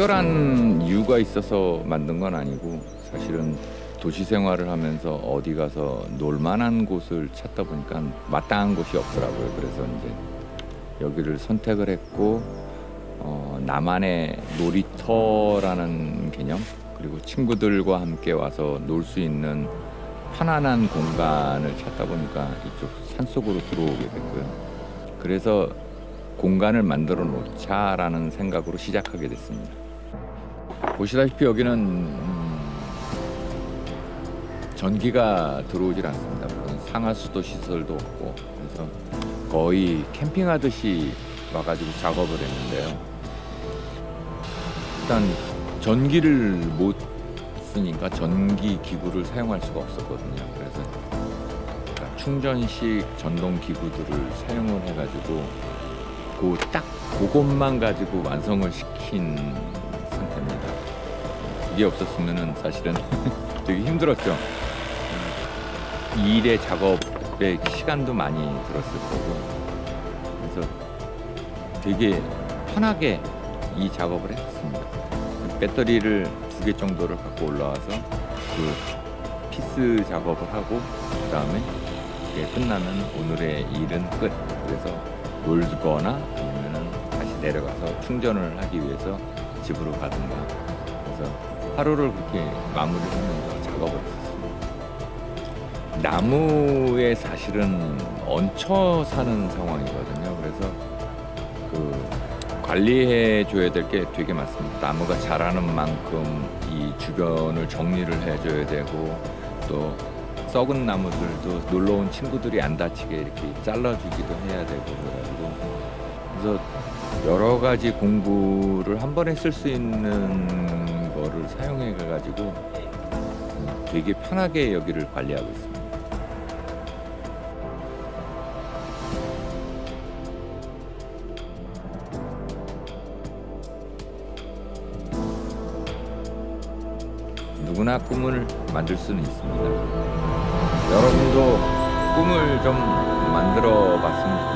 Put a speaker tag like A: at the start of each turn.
A: 특별한 이유가 있어서 만든 건 아니고 사실은 도시 생활을 하면서 어디 가서 놀 만한 곳을 찾다 보니까 마땅한 곳이 없더라고요. 그래서 이제 여기를 선택을 했고 나만의 놀이터라는 개념, 그리고 친구들과 함께 와서 놀 수 있는 편안한 공간을 찾다 보니까 이쪽 산속으로 들어오게 됐고요. 그래서 공간을 만들어 놓자라는 생각으로 시작하게 됐습니다. 보시다시피 여기는 전기가 들어오질 않습니다. 상하수도 시설도 없고, 그래서 거의 캠핑하듯이 와가지고 작업을 했는데요. 일단 전기를 못 쓰니까 전기 기구를 사용할 수가 없었거든요. 그래서 충전식 전동 기구들을 사용을 해가지고 그것만 가지고 완성을 시킨 상태입니다. 이게 없었으면은 사실은 되게 힘들었죠. 일의 작업에 시간도 많이 들었을 거고, 그래서 되게 편하게 이 작업을 했습니다. 배터리를 2개 정도를 갖고 올라와서 그 피스 작업을 하고, 그 다음에 이게 끝나면 오늘의 일은 끝. 그래서 놀거나 아니면은 다시 내려가서 충전을 하기 위해서 집으로 가든가, 그래서 하루를 그렇게 마무리를 하면서 작업을 했었습니다. 나무에 사실은 얹혀 사는 상황이거든요. 그래서 관리해 줘야 될 게 되게 많습니다. 나무가 자라는 만큼 이 주변을 정리를 해줘야 되고, 또 썩은 나무들도 놀러온 친구들이 안 다치게 이렇게 잘라주기도 해야 되고, 그래서 여러 가지 공구를 한 번에 쓸 수 있는 거를 사용해 가지고 되게 편하게 여기를 관리하고 있습니다. 누구나 꿈을 만들 수는 있습니다. 여러분도 꿈을 좀 만들어 봤으면 좋겠습니다.